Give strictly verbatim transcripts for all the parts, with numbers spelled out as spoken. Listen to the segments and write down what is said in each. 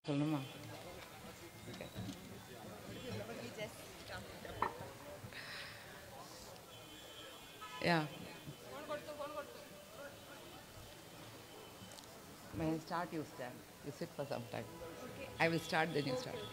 சொல்லுமா? Yeah. When I start, you stand. You sit for some time. Okay. I will start, then you start.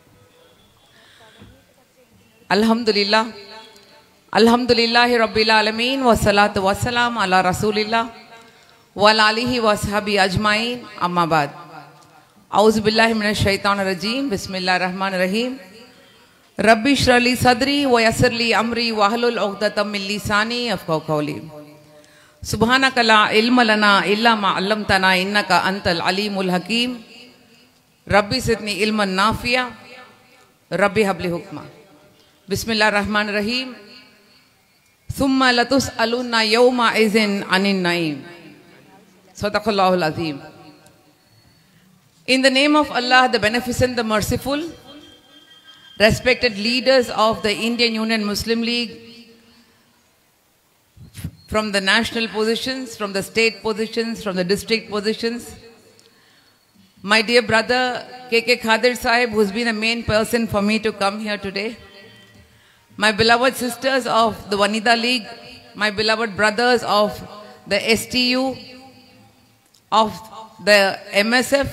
Alhamdulillah. Alhamdulillahi Rabbil Alameen. Wa salatu wa salam ala Rasulillah. Wa alihi wa sahbihi ajma'in. Amma ba'd. A'udhu billahi minash shaitanir rajim. Bismillahir rahmanir rahim. Rabbi shrah li sadri wa yassir li amri wa hlul 'uqdatam min lisani yafqahu qawli. Subhanaka la ilma lana illa ma 'allamtana innaka antal alimul hakim. Rabbi zidni ilman nafi'a. Rabbi habli hukma. Bismillahir rahmanir rahim. Thumma latus'alunna yawma izin anin na'im. Sadaqallahul azim. In the name of Allah, the Beneficent, the Merciful, respected leaders of the Indian Union Muslim League, from the national positions, from the state positions, from the district positions, my dear brother K K Khadir Sahib, who's been a main person for me to come here today, my beloved sisters of the Vanida League, my beloved brothers of the S T U, of the M S F,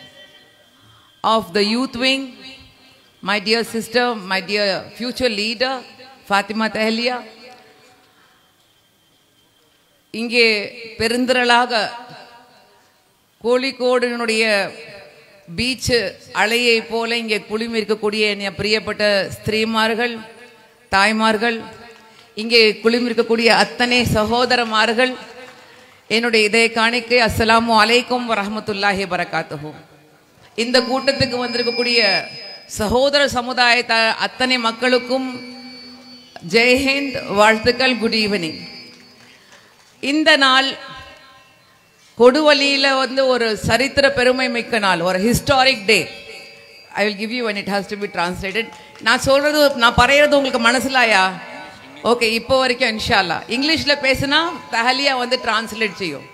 of the youth wing, my dear sister, my dear future leader, Fatima Tahliya, இங்கே பெருந்திரளாக கோழிக்கோடினுடைய beach அலையை போல இங்கே குழுமி இருக்கக்கூடிய என் பிரியப்பட்ட ஸ்திரீமார்கள், தாய்மார்கள், இங்கே குழுமி இருக்கக்கூடிய அத்தனை சகோதரமார்கள், என்னுடைய இதய காணிக்கை அஸ்ஸலாமு அலைக்கும் வரஹ்மத்துல்லாஹி வரகாத்துஹு. இந்த கூட்டத்துக்கு வந்திருக்கக்கூடிய சகோதர சமுதாயத்த அத்தனை மக்களுக்கும் ஜெய்ஹிந்த், வாழ்த்துக்கள், குட் ஈவினிங். இந்த நாள் கொடுவலியில வந்து ஒரு சரித்திர பெருமை மிக்க நாள், ஒரு historic day. I will give you when it has to be translated. நான் சொல்றது, நான் பரையிறது உங்களுக்கு மனசிலாயா? ஓகே, இப்போ வரைக்கும் இன்ஷா அல்லாஹ். இங்கிலீஷ்ல பேசினா தஹலியா வந்து டிரான்ஸ்லேட் செய்யும்.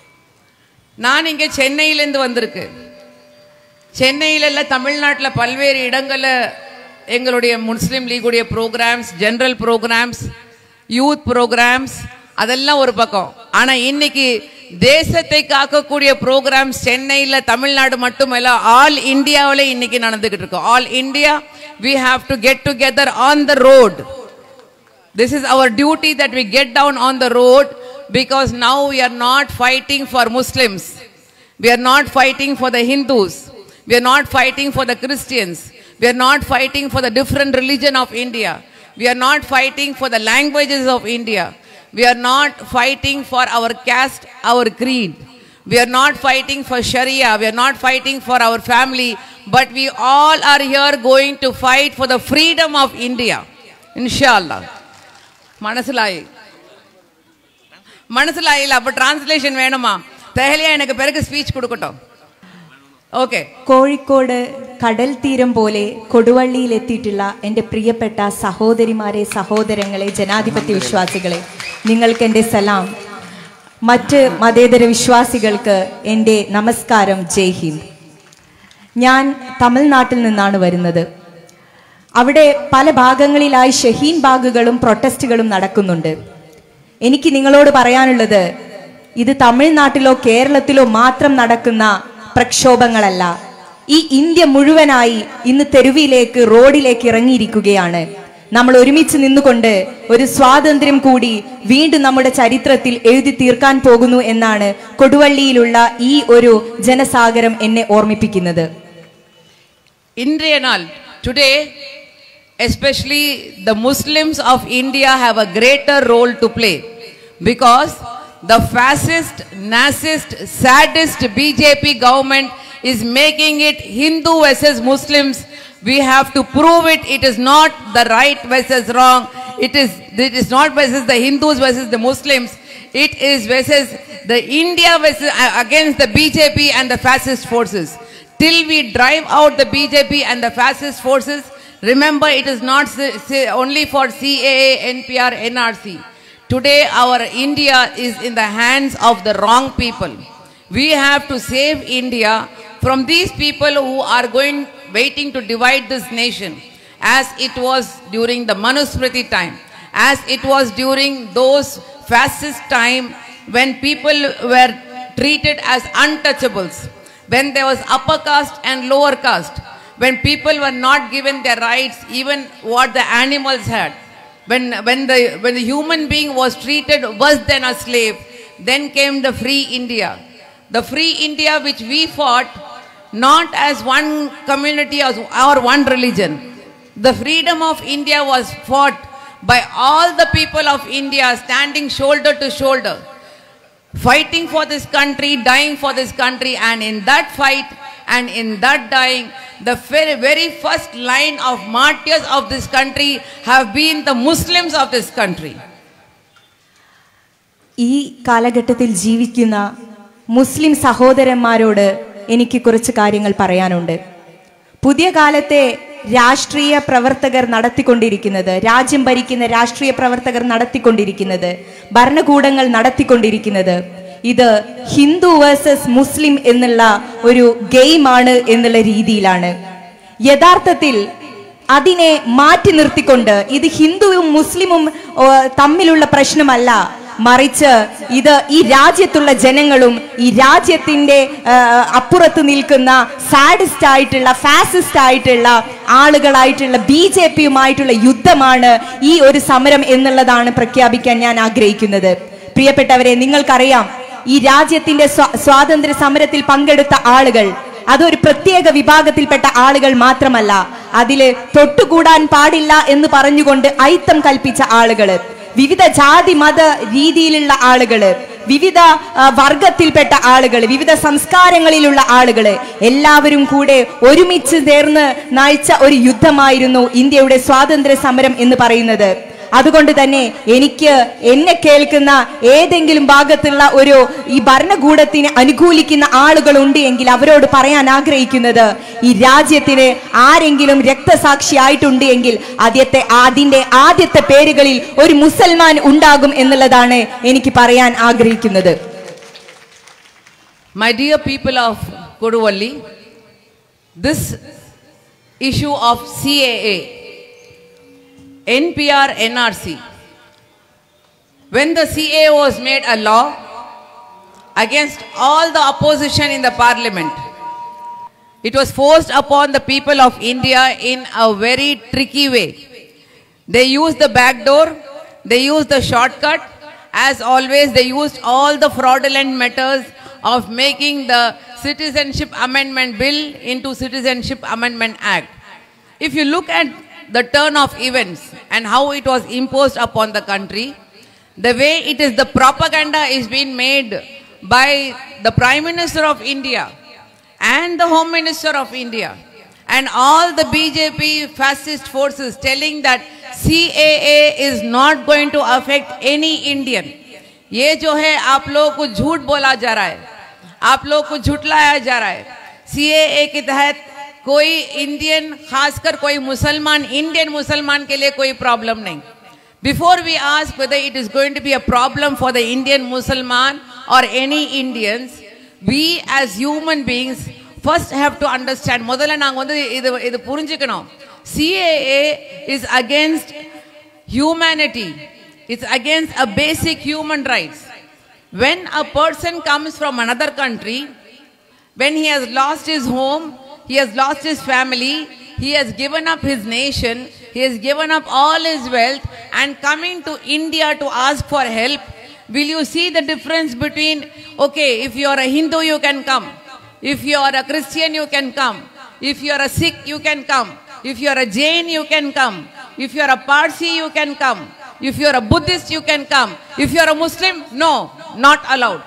நான் இங்கே சென்னையிலேருந்து வந்திருக்கு. சென்னையில் இல்லை, தமிழ்நாட்டில் பல்வேறு இடங்களில் எங்களுடைய முஸ்லீம் லீகுடைய programs, general programs, youth programs, அதெல்லாம் ஒரு பக்கம். ஆனால் இன்னைக்கு தேசத்தை காக்கக்கூடிய ப்ரோக்ராம்ஸ் சென்னையில், தமிழ்நாடு மட்டுமல்ல, ஆல் இந்தியாவில் இன்னைக்கு நடந்துகிட்டு இருக்கோம். All India we have to get together on the road. This is our duty, that we get down on the road, because now we are not fighting for Muslims. We are not fighting for the Hindus. We are not fighting for the Christians. We are not fighting for the different religion of India. We are not fighting for the languages of India. We are not fighting for our caste, our creed. We are not fighting for Sharia. We are not fighting for our family. But we all are here going to fight for the freedom of India. Inshallah. Manasilayi. Manasilayi illa. Appo translation venuma. Tahliya enakku perukku speech kodukattom. Okay. Kozhikode കടൽ തീരം പോലെ കൊടുവള്ളിയിൽ എത്തിയിട്ടുള്ള എൻ്റെ പ്രിയപ്പെട്ട സഹോദരിമാരെ, സഹോദരങ്ങളെ, ജനാധിപത്യ വിശ്വാസികളെ, നിങ്ങൾക്ക് എൻ്റെ സലാം. മറ്റ് മതേതര വിശ്വാസികൾക്ക് എൻ്റെ നമസ്കാരം. ജയ് ഹിന്ദ്. ഞാൻ തമിഴ്നാട്ടിൽ നിന്നാണ് വരുന്നത്. അവിടെ പല ഭാഗങ്ങളിലായി ഷഹീൻ ബാഗുകളും പ്രൊട്ടസ്റ്റുകളും നടക്കുന്നുണ്ട്. എനിക്ക് നിങ്ങളോട് പറയാനുള്ളത്, ഇത് തമിഴ്നാട്ടിലോ കേരളത്തിലോ മാത്രം നടക്കുന്ന പ്രക്ഷോഭങ്ങളല്ല. ഈ ഇന്ത്യ മുഴുവനായി ഇന്ന് തെരുവിലേക്ക്, റോഡിലേക്ക് ഇറങ്ങിയിരിക്കുകയാണ്. നമ്മൾ ഒരുമിച്ച് നിന്നുകൊണ്ട് ഒരു സ്വാതന്ത്ര്യം കൂടി വീണ്ടും നമ്മുടെ ചരിത്രത്തിൽ എഴുതി തീർക്കാൻ പോകുന്നു എന്നാണ് കൊടുവള്ളിയിലുള്ള ഈ ഒരു ജനസാഗരം എന്നെ ഓർമ്മിപ്പിക്കുന്നത്. ഇൻறைய நாள், today especially the Muslims of India have a greater role to play, because the fascist, Nazist, sadist B J P government is making it Hindu versus Muslims. We have to prove it. It is not the right versus wrong. It is, it is not versus the Hindus versus the Muslims. It is versus the India versus, uh, against the B J P and the fascist forces. Till we drive out the B J P and the fascist forces, remember, it is not only for C A A, N P R, N R C. Today our India is in the hands of the wrong people. We have to save India from these people who are going, waiting to divide this nation, as it was during the Manusmriti time, as it was during those fascist time when people were treated as untouchables, when there was upper caste and lower caste, when people were not given their rights, even what the animals had, when, when, the, when the human being was treated worse than a slave, then came the free India. The free India which we fought, not as one community or one religion. The freedom of India was fought by all the people of India standing shoulder to shoulder, fighting for this country, dying for this country, and in that fight and in that dying, the very, very first line of martyrs of this country have been the Muslims of this country. ഈ കാലഘട്ടത്തിൽ ജീവിക്കുന്ന മുസ്ലിം സഹോദരന്മാരോട് എനിക്ക് കുറച്ച് കാര്യങ്ങൾ പറയാനുണ്ട്. പുതിയ കാലത്തെ രാഷ്ട്രീയ പ്രവർത്തകർ നടത്തിക്കൊണ്ടിരിക്കുന്നത്, രാജ്യം ഭരിക്കുന്ന രാഷ്ട്രീയ പ്രവർത്തകർ നടത്തിക്കൊണ്ടിരിക്കുന്നത്, ഭരണകൂടങ്ങൾ നടത്തിക്കൊണ്ടിരിക്കുന്നത് ഇത് ഹിന്ദു വേഴ്സസ് മുസ്ലിം എന്നുള്ള ഒരു ഗെയിമാണ് എന്നുള്ള രീതിയിലാണ്. യഥാർത്ഥത്തിൽ അതിനെ മാറ്റി നിർത്തിക്കൊണ്ട് ഇത് ഹിന്ദുവും മുസ്ലിമും തമ്മിലുള്ള പ്രശ്നമല്ല, മറിച്ച് ഇത് ഈ രാജ്യത്തുള്ള ജനങ്ങളും ഈ രാജ്യത്തിന്റെ അപ്പുറത്ത് നിൽക്കുന്ന സാഡിസ്റ്റ് ആയിട്ടുള്ള ഫാസിസ്റ്റ് ആയിട്ടുള്ള ആളുകളായിട്ടുള്ള ബി ജെ പിയുമായിട്ടുള്ള യുദ്ധമാണ് ഈ ഒരു സമരം എന്നുള്ളതാണ് പ്രഖ്യാപിക്കാൻ ഞാൻ ആഗ്രഹിക്കുന്നത്. പ്രിയപ്പെട്ടവരെ, നിങ്ങൾക്കറിയാം, ഈ രാജ്യത്തിന്റെ സ്വാതന്ത്ര്യ സമരത്തിൽ പങ്കെടുത്ത ആളുകൾ അതൊരു പ്രത്യേക വിഭാഗത്തിൽപ്പെട്ട ആളുകൾ മാത്രമല്ല, അതില് തൊട്ടുകൂടാൻ പാടില്ല എന്ന് പറഞ്ഞുകൊണ്ട് ഐത്തം കൽപ്പിച്ച ആളുകള്, വിവിധ ജാതി മത രീതിയിലുള്ള ആളുകള്, വിവിധ വർഗത്തിൽപ്പെട്ട ആളുകൾ, വിവിധ സംസ്കാരങ്ങളിലുള്ള ആളുകള് എല്ലാവരും കൂടെ ഒരുമിച്ച് ചേർന്ന് നയിച്ച ഒരു യുദ്ധമായിരുന്നു ഇന്ത്യയുടെ സ്വാതന്ത്ര്യ സമരം എന്ന് പറയുന്നത്. അതുകൊണ്ട് തന്നെ എനിക്ക് എന്നെ കേൾക്കുന്ന ഏതെങ്കിലും ഭാഗത്തുള്ള ഒരു ഈ ഭരണകൂടത്തിന് അനുകൂലിക്കുന്ന ആളുകളുണ്ട് എങ്കിൽ അവരോട് പറയാൻ ആഗ്രഹിക്കുന്നത്, ഈ രാജ്യത്തിന് ആരെങ്കിലും രക്തസാക്ഷിയായിട്ടുണ്ട് എങ്കിൽ ആദ്യത്തെ അതിന്റെ ആദ്യത്തെ പേരുകളിൽ ഒരു മുസൽമാൻ ഉണ്ടാകും എന്നുള്ളതാണ് എനിക്ക് പറയാൻ ആഗ്രഹിക്കുന്നത്. My dear people of Koduvalli, this issue of C A A, N P R N R C, when the C A A was made a law against all the opposition in the parliament, it was forced upon the people of India in a very tricky way. They used the back door, they used the shortcut. As always, they used all the fraudulent methods of making the Citizenship Amendment Bill into Citizenship Amendment Act. If you look at the turn of events and how it was imposed upon the country, the way it is, the propaganda is being made by the Prime Minister of India and the Home Minister of India and all the B J P fascist forces telling that C A A is not going to affect any Indian. ये जो है आप लोगों को झूठ बोला जा रहा है, आप लोगों को झुटलाया जा रहा है. C A A के तहत कोई इंडियन, खासकर कोई मुसलमान, इंडियन मुसलमान के लिए कोई प्रॉब्लम नहीं. Before we ask whether it is going to be a problem for the Indian Musliman or any Indians, we as human beings first have to understand. முதல்ல நாங்க வந்து இது இது புரிஞ்சுக்கணும். C A A is against humanity. It's against a basic human rights. When a person comes from another country, when he has lost his home, he has lost his family, he has given up his nation, he has given up all his wealth, and coming to India to ask for help, will you see the difference between, okay, if you are a Hindu, you can come. If you are a Christian, you can come. If you are a Sikh, you can come. If you are a Jain, you can come. If you are a Parsi, you can come. If you are a Buddhist, you can come. If you are a Muslim, no, not allowed.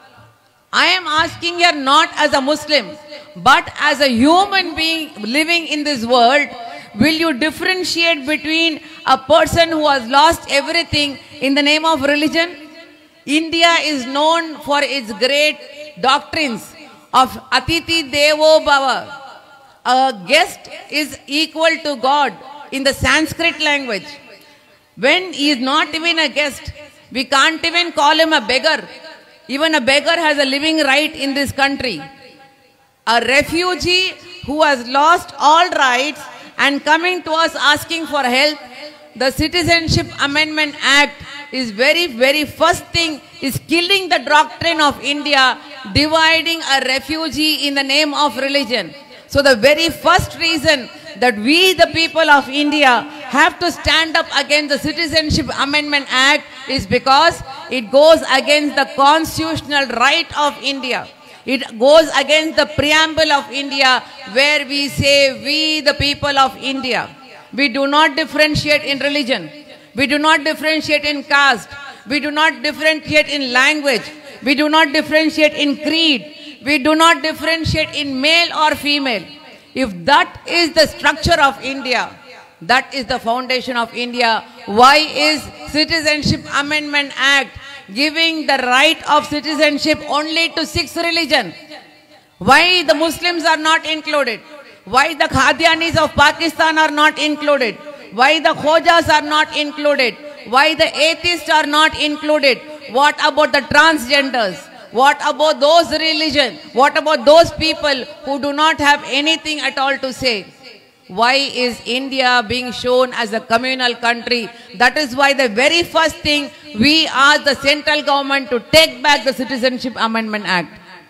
I am asking here not as a Muslim, but as a human being living in this world, will you differentiate between a person who has lost everything in the name of religion? India is known for its great doctrines of Atiti Devo Bhava. A guest is equal to God in the Sanskrit language. When he is not even a guest, we can't even call him a beggar. Even a beggar has a living right in this country. a refugee who has lost all rights and coming to us asking for help, the Citizenship Amendment Act is very, very first thing is killing the doctrine of India, dividing a refugee in the name of religion. So the very first reason that we, the people of India, have to stand up against the Citizenship Amendment Act is because it goes against the constitutional right of India. It goes against the preamble of India where we say, we, the people of India. We do not differentiate in religion. We do not differentiate in caste. We do not differentiate in language. We do not differentiate in creed. We do not differentiate in male or female. If that is the structure of India, that is the foundation of India, why is Citizenship Amendment Act giving the right of citizenship only to six religions? Why the Muslims are not included? Why the Qadianis of Pakistan are not included? Why the Khojas are not included? Why the atheists are not included? What about the transgenders? What about those religions? What about those people who do not have anything at all to say? Why is India being shown as a communal country? That is why the very first thing we ask the central government to take back the Citizenship Amendment Act.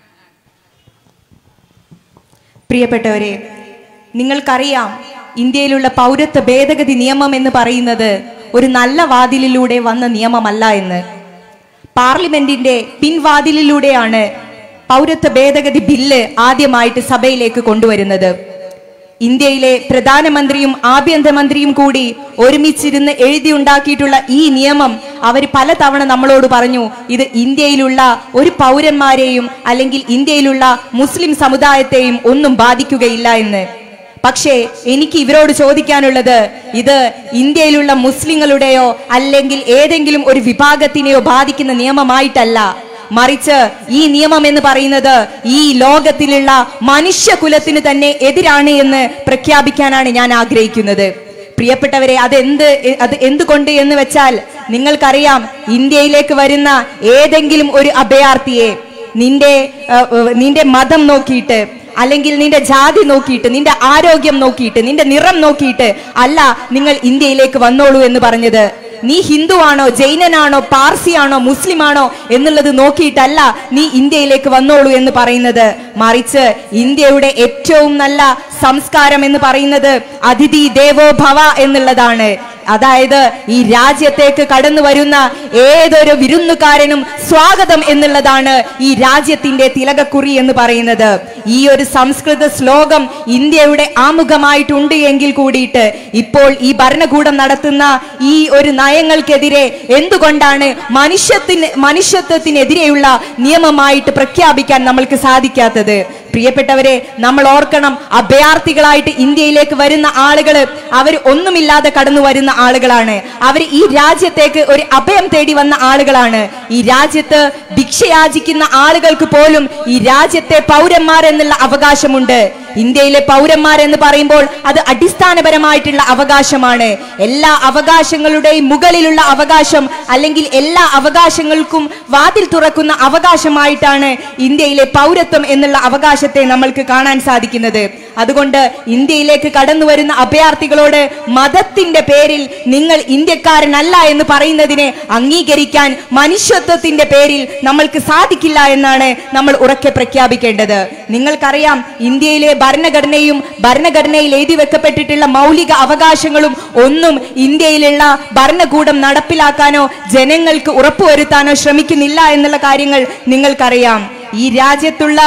പ്രിയപ്പെട്ടവരെ, നിങ്ങൾക്കറിയാം ഇന്ത്യയിലുള്ള പൗരത്വ ഭേദഗതി നിയമം എന്ന് പറയുന്നത് ഒരു നല്ല വാതിലിലൂടെ വന്ന നിയമമല്ല എന്ന്. പാർലമെന്റിന്റെ പിൻവാതിലിലൂടെയാണ് പൗരത്വ ഭേദഗതി ബില്ല് ആദ്യമായിട്ട് സഭയിലേക്ക് കൊണ്ടുവരുന്നത്. ഇന്ത്യയിലെ പ്രധാനമന്ത്രിയും ആഭ്യന്തരമന്ത്രിയും കൂടി ഒരുമിച്ചിരുന്ന് എഴുതിയുണ്ടാക്കിയിട്ടുള്ള ഈ നിയമം അവർ പലതവണ നമ്മളോട് പറഞ്ഞു, ഇത് ഇന്ത്യയിലുള്ള ഒരു പൗരന്മാരെയും അല്ലെങ്കിൽ ഇന്ത്യയിലുള്ള മുസ്ലിം സമുദായത്തെയും ഒന്നും ബാധിക്കുകയില്ല എന്ന്. പക്ഷേ എനിക്ക് ഇവരോട് ചോദിക്കാനുള്ളത്, ഇത് ഇന്ത്യയിലുള്ള മുസ്ലിങ്ങളുടെയോ അല്ലെങ്കിൽ ഏതെങ്കിലും ഒരു വിഭാഗത്തിനെയോ ബാധിക്കുന്ന നിയമമായിട്ടല്ല, മറിച്ച് ഈ നിയമം എന്ന് പറയുന്നത് ഈ ലോകത്തിലുള്ള മനുഷ്യകുലത്തിന് തന്നെ എതിരാണ് എന്ന് പ്രഖ്യാപിക്കാനാണ് ഞാൻ ആഗ്രഹിക്കുന്നത്. പ്രിയപ്പെട്ടവരെ, അതെന്ത് അത് എന്തുകൊണ്ട് എന്ന് വെച്ചാൽ, നിങ്ങൾക്കറിയാം ഇന്ത്യയിലേക്ക് വരുന്ന ഏതെങ്കിലും ഒരു അഭയാർത്ഥിയെ നിന്റെ നിന്റെ മതം നോക്കിയിട്ട് അല്ലെങ്കിൽ നിന്റെ ജാതി നോക്കിയിട്ട് നിന്റെ ആരോഗ്യം നോക്കിയിട്ട് നിന്റെ നിറം നോക്കിയിട്ട് അല്ല നിങ്ങൾ ഇന്ത്യയിലേക്ക് വന്നോളൂ എന്ന് പറഞ്ഞത്. നീ ഹിന്ദുവാണോ ജൈനനാണോ പാർസിയാണോ മുസ്ലിമാണോ എന്നുള്ളത് നോക്കിയിട്ടല്ല നീ ഇന്ത്യയിലേക്ക് വന്നോളൂ എന്ന് പറയുന്നത്. മറിച്ച് ഇന്ത്യയുടെ ഏറ്റവും നല്ല സംസ്കാരം എന്ന് പറയുന്നത് അതിഥി ദേവോ ഭവ എന്നുള്ളതാണ്. അതായത് ഈ രാജ്യത്തേക്ക് കടന്നു വരുന്ന ഏതൊരു വിരുന്നുകാരനും സ്വാഗതം എന്നുള്ളതാണ് ഈ രാജ്യത്തിന്റെ തിലകക്കുറി എന്ന് പറയുന്നത്. ഈ ഒരു സംസ്കൃത ശ്ലോകം ഇന്ത്യയുടെ ആമുഖമായിട്ടുണ്ട് എങ്കിൽ കൂടിയിട്ട് ഇപ്പോൾ ഈ ഭരണകൂടം നടത്തുന്ന ഈ ഒരു നയങ്ങൾക്കെതിരെ എന്തുകൊണ്ടാണ് മനുഷ്യത്തിന് മനുഷ്യത്വത്തിനെതിരെയുള്ള നിയമമായിട്ട് പ്രഖ്യാപിക്കാൻ നമ്മൾക്ക് സാധിക്കാത്തത്? പ്രിയപ്പെട്ടവരെ, നമ്മൾ ഓർക്കണം, അഭയാർത്ഥികളായിട്ട് ഇന്ത്യയിലേക്ക് വരുന്ന ആളുകൾ അവർ ഒന്നുമില്ലാതെ കടന്നു വരുന്ന ആളുകളാണ്. അവർ ഈ രാജ്യത്തേക്ക് ഒരു അഭയം തേടി വന്ന ആളുകളാണ്. ഈ രാജ്യത്ത് ഭിക്ഷയാചിക്കുന്ന ആളുകൾക്ക് പോലും ഈ രാജ്യത്തെ പൗരന്മാരെന്നുള്ള അവകാശമുണ്ട്. ഇന്ത്യയിലെ പൗരന്മാരെന്ന് പറയുമ്പോൾ അത് അടിസ്ഥാനപരമായിട്ടുള്ള അവകാശമാണ്. എല്ലാ അവകാശങ്ങളുടെയും മുകളിലുള്ള അവകാശം അല്ലെങ്കിൽ എല്ലാ അവകാശങ്ങൾക്കും വാതിൽ തുറക്കുന്ന അവകാശമായിട്ടാണ് ഇന്ത്യയിലെ പൗരത്വം എന്നുള്ള അവകാശത്തെ നമ്മൾക്ക് കാണാൻ സാധിക്കുന്നത്. അതുകൊണ്ട് ഇന്ത്യയിലേക്ക് കടന്നു വരുന്ന അഭയാർത്ഥികളോട് മതത്തിന്റെ പേരിൽ നിങ്ങൾ ഇന്ത്യക്കാരനല്ല എന്ന് പറയുന്നതിനെ അംഗീകരിക്കാൻ മനുഷ്യത്വത്തിന്റെ പേരിൽ നമ്മൾക്ക് സാധിക്കില്ല എന്നാണ് നമ്മൾ ഉറക്കെ പ്രഖ്യാപിക്കേണ്ടത്. നിങ്ങൾക്കറിയാം, ഇന്ത്യയിലെ ഭരണഘടനയും ഭരണഘടനയിൽ എഴുതി വെക്കപ്പെട്ടിട്ടുള്ള മൗലിക അവകാശങ്ങളും ഒന്നും ഇന്ത്യയിലുള്ള ഭരണകൂടം നടപ്പിലാക്കാനോ ജനങ്ങൾക്ക് ഉറപ്പുവരുത്താനോ ശ്രമിക്കുന്നില്ല എന്നുള്ള കാര്യങ്ങൾ നിങ്ങൾക്കറിയാം. ഈ രാജ്യത്തുള്ള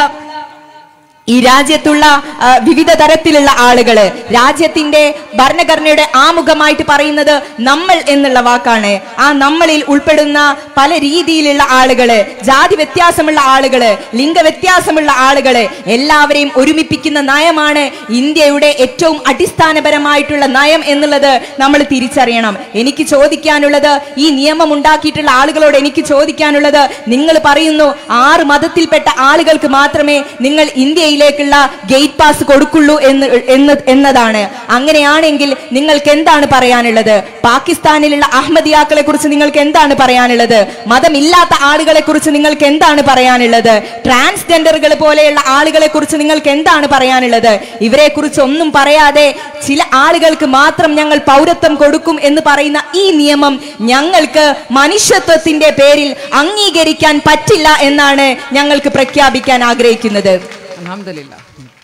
ഈ രാജ്യത്തുള്ള വിവിധ തരത്തിലുള്ള ആളുകള് രാജ്യത്തിന്റെ ഭരണഘടനയുടെ ആമുഖമായിട്ട് പറയുന്നത് നമ്മൾ എന്നുള്ള വാക്കാണ്. ആ നമ്മളിൽ ഉൾപ്പെടുന്ന പല രീതിയിലുള്ള ആളുകള്, ജാതി വ്യത്യാസമുള്ള ആളുകള്, ലിംഗവ്യത്യാസമുള്ള ആളുകള് എല്ലാവരെയും ഒരുമിപ്പിക്കുന്ന നയമാണ് ഇന്ത്യയുടെ ഏറ്റവും അടിസ്ഥാനപരമായിട്ടുള്ള നയം എന്നുള്ളത് നമ്മൾ തിരിച്ചറിയണം. എനിക്ക് ചോദിക്കാനുള്ളത്, ഈ നിയമം ഉണ്ടാക്കിയിട്ടുള്ള ആളുകളോട് എനിക്ക് ചോദിക്കാനുള്ളത്, നിങ്ങൾ പറയുന്നു ആറ് മതത്തിൽപ്പെട്ട ആളുകൾക്ക് മാത്രമേ നിങ്ങൾ ഇന്ത്യയിൽ ഇന്ത്യയിലേക്കുള്ള ഗേറ്റ് പാസ് കൊടുക്കുള്ളൂ എന്ന് എന്ന് എന്നതാണ്. അങ്ങനെയാണെങ്കിൽ നിങ്ങൾക്ക് എന്താണ് പറയാനുള്ളത്? പാകിസ്ഥാനിലുള്ള അഹമ്മദിയാക്കളെ കുറിച്ച് നിങ്ങൾക്ക് എന്താണ് പറയാനുള്ളത്? മതമില്ലാത്ത ആളുകളെ കുറിച്ച് നിങ്ങൾക്ക് എന്താണ് പറയാനുള്ളത്? ട്രാൻസ്ജെൻഡറുകൾ പോലെയുള്ള ആളുകളെ കുറിച്ച് നിങ്ങൾക്ക് എന്താണ് പറയാനുള്ളത്? ഇവരെ കുറിച്ച് ഒന്നും പറയാതെ ചില ആളുകൾക്ക് മാത്രം ഞങ്ങൾ പൗരത്വം കൊടുക്കും എന്ന് പറയുന്ന ഈ നിയമം ഞങ്ങൾക്ക് മനുഷ്യത്വത്തിന്റെ പേരിൽ അംഗീകരിക്കാൻ പറ്റില്ല എന്നാണ് ഞങ്ങൾക്ക് പ്രഖ്യാപിക്കാൻ ആഗ്രഹിക്കുന്നത്. Alhamdulillah.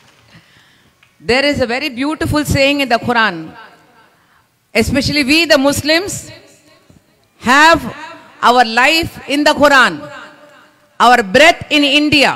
There is a very beautiful saying in the Quran. Especially we the Muslims have our life in the Quran. Our breath in India.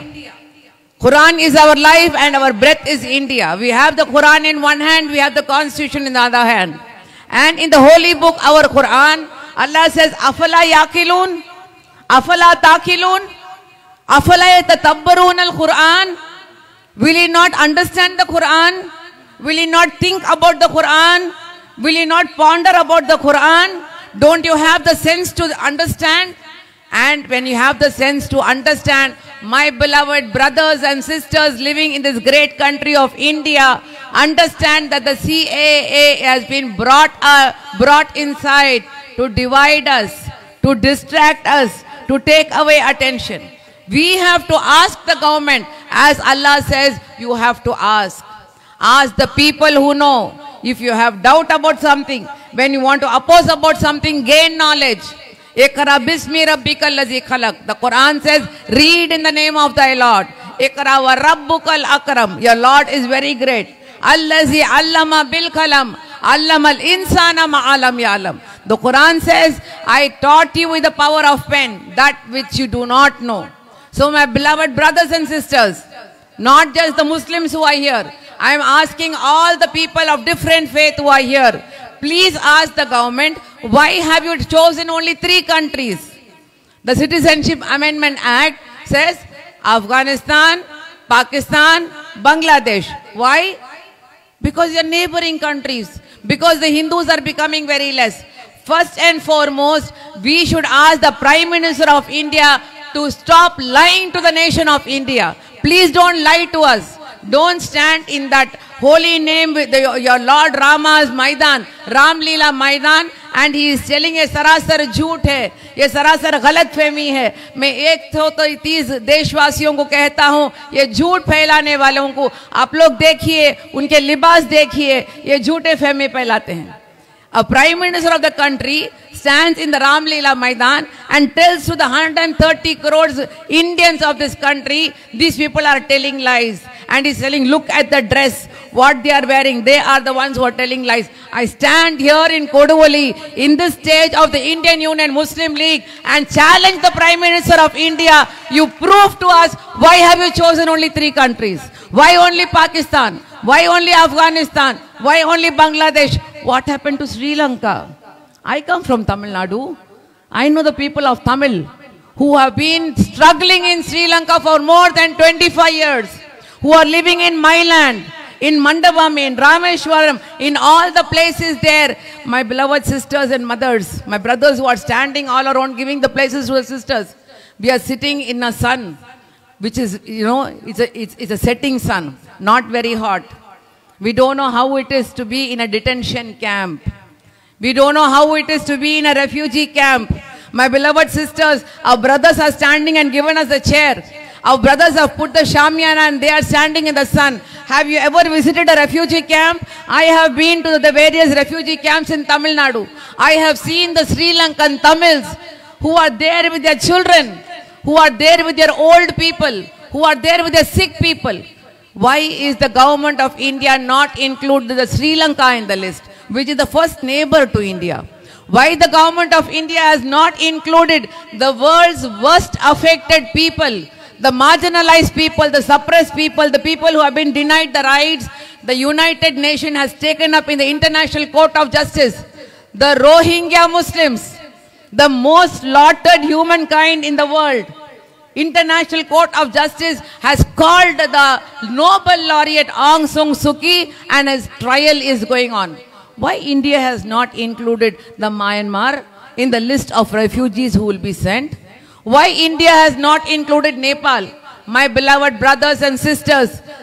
Quran is our life and our breath is India. We have the Quran in one hand, we have the Constitution in the other hand. And in the holy book, our Quran, Allah says, Afala yaqilun, Afala taqilun, Afala yatatabbarun al-Quran. Will you not understand the Quran? Will you not think about the Quran? Will you not ponder about the Quran? Don't you have the sense to understand? And when you have the sense to understand, my beloved brothers and sisters living in this great country of India, understand that the C A A has been brought, uh, brought inside to divide us, to distract us, to take away attention. We have to ask the government, as Allah says, you have to ask. Ask the people who know. If you have doubt about something, when you want to oppose about something, gain knowledge. Iqra bismi rabbikal ladzi khalaq. The Quran says, read in the name of thy Lord. Iqra wa rabbukal akram. Your Lord is very great. Allazi allama bil kalam. Allama al insana ma alam ya'lam. The Quran says, I taught you with the power of pen that which you do not know. So my beloved brothers and sisters, not just the Muslims who are here, I am asking all the people of different faith who are here, please ask the government, why have you chosen only three countries? The Citizenship Amendment Act says Afghanistan, Pakistan, Bangladesh. Why? Because they are neighboring countries. Because the Hindus are becoming very less. First and foremost, we should ask the Prime Minister of India to stop lying to the nation of India. Please don't lie to us. Don't stand in that holy name with the, your Lord Rama's Maidan, Ram Leela Maidan, and he is telling a sarasar jhoot hai, ye sarasar galat fehmi hai. मैं एक सौ तीस देशवासियों को कहता हूँ, ये झूठ फैलाने वालों को आप लोग देखिए, उनके लिबास देखिए, ये झूठे फहमी फैलाते हैं. A Prime Minister of the country stands in the Ram Leela Maidan and tells to the one hundred thirty crores Indians of this country, these people are telling lies. And he's telling, look at the dress, what they are wearing. They are the ones who are telling lies. I stand here in Koduvally, in this stage of the Indian Union Muslim League, and challenge the Prime Minister of India. You prove to us, why have you chosen only three countries? Why only Pakistan? Why only Afghanistan? Why only Bangladesh? What happened to Sri Lanka? I come from Tamil Nadu. I know the people of Tamil who have been struggling in Sri Lanka for more than twenty-five years, who are living in my land, in Mandavam, in Rameshwaram, in all the places there. My beloved sisters and mothers, my brothers who are standing all around giving the places to the sisters. We are sitting in a sun, which is, you know, it's a, it's, it's a setting sun, not very hot. We don't know how it is to be in a detention camp. We don't know how it is to be in a refugee camp. My beloved sisters, our brothers are standing and given us a chair. Our brothers have put the shamyana and they are standing in the sun. Have you ever visited a refugee camp? I have been to the various refugee camps in Tamil Nadu. I have seen the Sri Lankan Tamils who are there with their children, who are there with their old people, who are there with their sick people. Why is the government of India not include the Sri Lanka in the list, which is the first neighbor to India? Why the government of India has not included the world's worst affected people, the marginalized people, the suppressed people, the people who have been denied the rights? The United Nations has taken up in the International Court of Justice the Rohingya Muslims, the most slaughtered humankind in the world. International Court of Justice has called the Nobel laureate Aung San Suu Kyi and his trial is going on. Why India has not included the Myanmar in the list of refugees who will be sent? Why India has not included Nepal? My beloved brothers and sisters,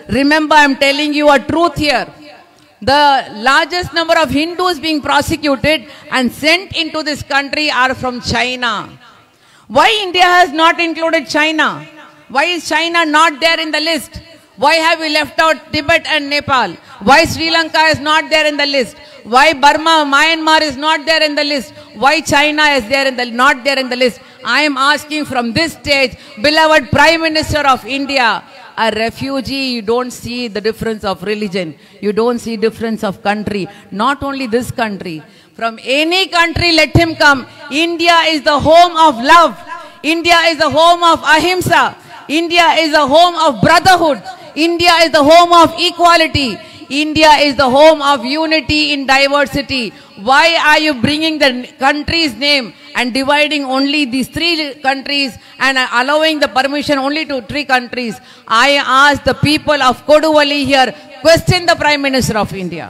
remember I'm telling you a truth here. The largest number of Hindus being prosecuted and sent into this country are from China. Why India has not included China? Why is China not there in the list? Why have we left out Tibet and Nepal? Why Sri Lanka is not there in the list? Why Burma, Myanmar is not there in the list? Why China is there in the not there in the list? I am asking from this stage, beloved Prime Minister of India, a refugee, you don't see the difference of religion. You don't see difference of country. Not only this country. From any country, let him come. India is the home of love. India is the home of ahimsa. India is the home of brotherhood. India is the home of equality. India is the home of unity in diversity. Why are you bringing the country's name and dividing only these three countries and allowing the permission only to three countries? I ask the people of Koduvally here, question the Prime Minister of India.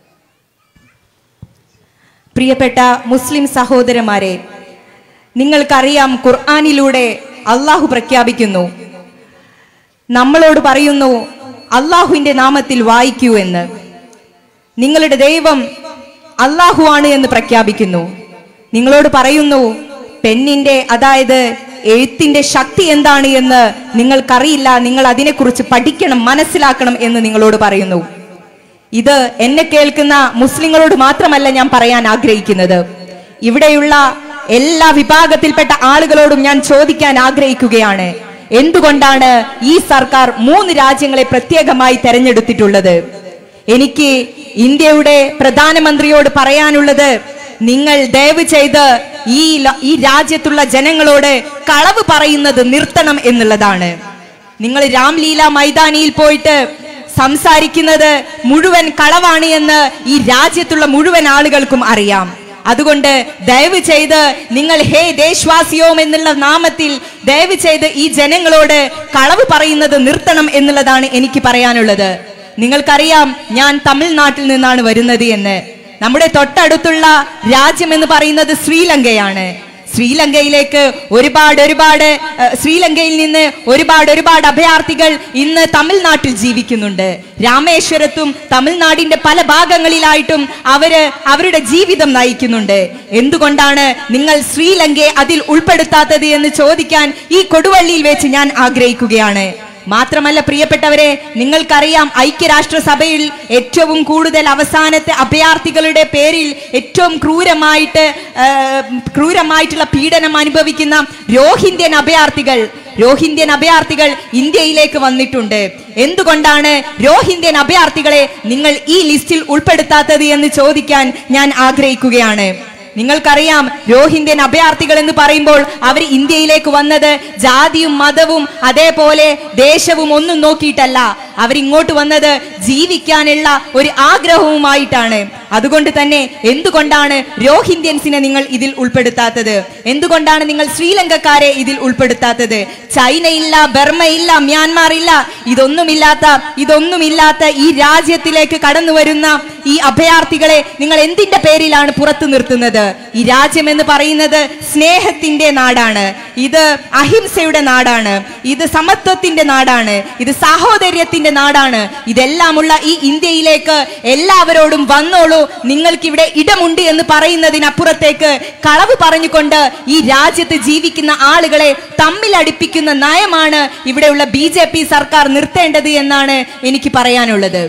പ്രിയപ്പെട്ട മുസ്ലിം സഹോദരന്മാരെ, നിങ്ങൾക്കറിയാം ഖുർആനിലൂടെ അള്ളാഹു പ്രഖ്യാപിക്കുന്നു, നമ്മളോട് പറയുന്നു അള്ളാഹുവിന്റെ നാമത്തിൽ വായിക്കൂ എന്ന്. നിങ്ങളുടെ ദൈവം അള്ളാഹു ആണ് എന്ന് പ്രഖ്യാപിക്കുന്നു. നിങ്ങളോട് പറയുന്നു പെന്നിന്റെ അതായത് എഴുത്തിന്റെ ശക്തി എന്താണ് എന്ന് നിങ്ങൾക്കറിയില്ല, നിങ്ങൾ അതിനെക്കുറിച്ച് പഠിക്കണം, മനസ്സിലാക്കണം എന്ന് നിങ്ങളോട് പറയുന്നു. ഇത് എന്നെ കേൾക്കുന്ന മുസ്ലിങ്ങളോട് മാത്രമല്ല ഞാൻ പറയാൻ ആഗ്രഹിക്കുന്നത്, ഇവിടെയുള്ള എല്ലാ വിഭാഗത്തിൽപ്പെട്ട ആളുകളോടും ഞാൻ ചോദിക്കാൻ ആഗ്രഹിക്കുകയാണ്, എന്തുകൊണ്ടാണ് ഈ സർക്കാർ മൂന്ന് രാജ്യങ്ങളെ പ്രത്യേകമായി തെരഞ്ഞെടുത്തിട്ടുള്ളത്? എനിക്ക് ഇന്ത്യയുടെ പ്രധാനമന്ത്രിയോട് പറയാനുള്ളത്, നിങ്ങൾ ദയവ് ചെയ്ത് ഈ ഈ രാജ്യത്തുള്ള ജനങ്ങളോട് കളവ് പറയുന്നത് നിർത്തണം എന്നുള്ളതാണ്. നിങ്ങൾ രാംലീല മൈതാനിയിൽ പോയിട്ട് സംസാരിക്കുന്നത് മുഴുവൻ കളവാണ് എന്ന് ഈ രാജ്യത്തുള്ള മുഴുവൻ ആളുകൾക്കും അറിയാം. അതുകൊണ്ട് ദയവ് ചെയ്ത് നിങ്ങൾ ഹേ ദേശവാസിയോം എന്നുള്ള നാമത്തിൽ ദയവ് ചെയ്ത് ഈ ജനങ്ങളോട് കളവ് പറയുന്നത് നിർത്തണം എന്നുള്ളതാണ് എനിക്ക് പറയാനുള്ളത്. നിങ്ങൾക്കറിയാം ഞാൻ തമിഴ്നാട്ടിൽ നിന്നാണ് വരുന്നത് എന്ന്. നമ്മുടെ തൊട്ടടുത്തുള്ള രാജ്യം എന്ന് പറയുന്നത് ശ്രീലങ്കയാണ്. ശ്രീലങ്കയിലേക്ക് ഒരുപാട് ഒരുപാട് ശ്രീലങ്കയിൽ നിന്ന് ഒരുപാട് ഒരുപാട് അഭയാർത്ഥികൾ ഇന്ന് തമിഴ്നാട്ടിൽ ജീവിക്കുന്നുണ്ട്. രാമേശ്വരത്തും തമിഴ്നാടിന്റെ പല ഭാഗങ്ങളിലായിട്ടും അവര് അവരുടെ ജീവിതം നയിക്കുന്നുണ്ട്. എന്തുകൊണ്ടാണ് നിങ്ങൾ ശ്രീലങ്കയെ അതിൽ ഉൾപ്പെടുത്താത്തത് എന്ന് ചോദിക്കാൻ ഈ കൊടുവള്ളിയിൽ വെച്ച് ഞാൻ ആഗ്രഹിക്കുകയാണ്. മാത്രമല്ല പ്രിയപ്പെട്ടവരെ, നിങ്ങൾക്കറിയാം ഐക്യരാഷ്ട്രസഭയിൽ ഏറ്റവും കൂടുതൽ അവസാനത്തെ അഭയാർത്ഥികളുടെ പേരിൽ ഏറ്റവും ക്രൂരമായിട്ട് ക്രൂരമായിട്ടുള്ള പീഡനം അനുഭവിക്കുന്ന രോഹിംഗ്യൻ അഭയാർത്ഥികൾ രോഹിംഗ്യൻ അഭയാർത്ഥികൾ ഇന്ത്യയിലേക്ക് വന്നിട്ടുണ്ട്. എന്തുകൊണ്ടാണ് രോഹിംഗ്യൻ അഭയാർത്ഥികളെ നിങ്ങൾ ഈ ലിസ്റ്റിൽ ഉൾപ്പെടുത്താത്തത് എന്ന് ചോദിക്കാൻ ഞാൻ ആഗ്രഹിക്കുകയാണ്. നിങ്ങൾക്കറിയാം രോഹിംഗ്യൻ അഭയാർത്ഥികൾ എന്ന് പറയുമ്പോൾ അവർ ഇന്ത്യയിലേക്ക് വന്നത് ജാതിയും മതവും അതേപോലെ ദേശവും ഒന്നും നോക്കിയിട്ടല്ല. അവരിങ്ങോട്ട് വന്നത് ജീവിക്കാനുള്ള ഒരു ആഗ്രഹവുമായിട്ടാണ്. അതുകൊണ്ട് തന്നെ എന്തുകൊണ്ടാണ് രോഹിംഗ്യൻസിനെ നിങ്ങൾ ഇതിൽ ഉൾപ്പെടുത്താത്തത്? എന്തുകൊണ്ടാണ് നിങ്ങൾ ശ്രീലങ്കക്കാരെ ഇതിൽ ഉൾപ്പെടുത്താത്തത്? ചൈനയില്ല, ബർമയില്ല, മ്യാൻമാർ ഇല്ല, ഇതൊന്നുമില്ലാത്ത ഇതൊന്നുമില്ലാത്ത ഈ രാജ്യത്തിലേക്ക് കടന്നു വരുന്ന ഈ അഭയാർത്ഥികളെ നിങ്ങൾ എന്തിന്റെ പേരിലാണ് പുറത്തു നിർത്തുന്നത്? ഈ രാജ്യം എന്ന് പറയുന്നത് സ്നേഹത്തിന്റെ നാടാണ്, ഇത് അഹിംസയുടെ നാടാണ്, ഇത് സമത്വത്തിന്റെ നാടാണ്, ഇത് സാഹോദര്യത്തിന്റെ നാടാണ്. ഇതെല്ലാമുള്ള ഈ ഇന്ത്യയിലേക്ക് എല്ലാവരോടും വന്നോളൂ, നിങ്ങൾക്കിവിടെ ഇടമുണ്ട് എന്ന് പറയുന്നതിനപ്പുറത്തേക്ക് കളവ് പറഞ്ഞുകൊണ്ട് ഈ രാജ്യത്ത് ജീവിക്കുന്ന ആളുകളെ തമ്മിലടിപ്പിക്കുന്ന നയമാണ് ഇവിടെയുള്ള ബി ജെ പി സർക്കാർ നിർത്തേണ്ടത് എന്നാണ് എനിക്ക് പറയാനുള്ളത്.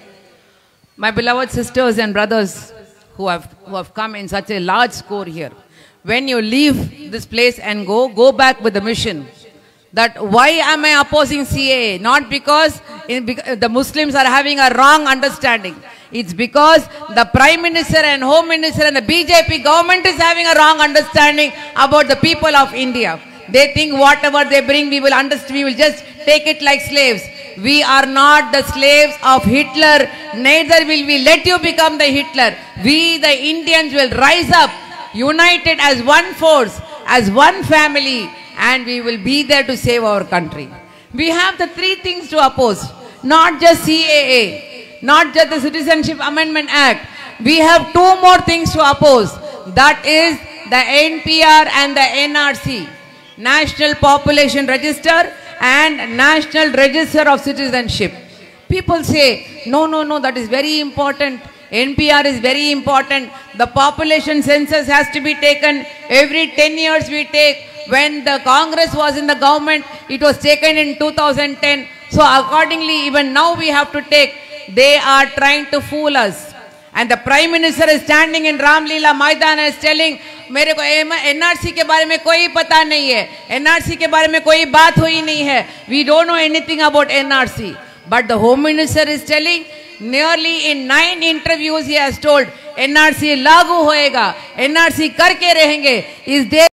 My beloved sisters and brothers who have who have come in such a large score here, when you leave this place and go go back with the mission that why am I opposing C A A? Not because in, the Muslims are having a wrong understanding. It's because the Prime Minister and Home Minister and the B J P government is having a wrong understanding about the people of India. They think whatever they bring we will understand, we will just take it like slaves. We are not the slaves of Hitler, neither will we let you become the Hitler. We the Indians will rise up united as one force, as one family, and we will be there to save our country. We have the three things to oppose, not just C A A, not just the Citizenship Amendment Act. We have two more things to oppose, that is the N P R and the N R C, National Population Register and National Register of Citizenship. people say, no, no, no, that is very important. N P R is very important. The population census has to be taken every ten years we take. When the Congress was in the government, it was taken in two thousand ten. So accordingly, even now we have to take. They are trying to fool us. And the Prime Minister is standing in Ramlila Maidan and is telling, मेरे को N R C के बारे में कोई पता नहीं है, N R C के बारे में कोई बात हुई नहीं है. We don't know anything about N R C. But the Home Minister is telling, nearly in nine interviews he has told, N R C लागू होएगा, N R C करके रहेंगे. Is there